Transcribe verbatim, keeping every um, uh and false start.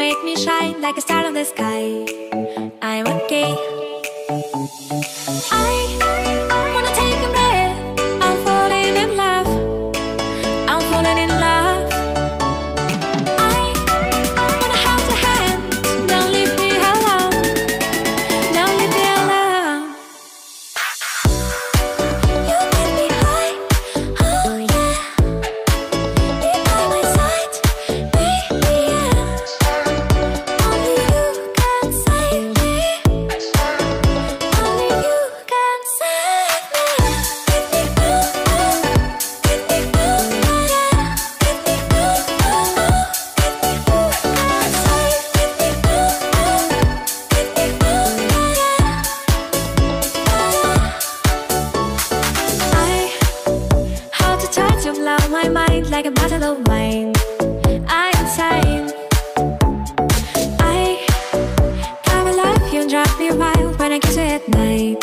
make me shine like a star in the sky. I'm okay. I wanna take a breath. I'm falling in love. I'm falling in love. I wanna hold your hand. Don't leave me alone. Don't leave me alone. You make me high. Oh yeah. Be by my side. Baby, yeah. Only you can save me. Only you can save me. Give me ooh, ooh. Give me ooh, yeah. Give me ooh, ooh. Give me ooh, can save. Give me ooh, ooh. Give me ooh, yeah. I how to touch of love my mind like a bottle of wine. I'm insane. I gotta love you and drive me wild when I kiss you at night.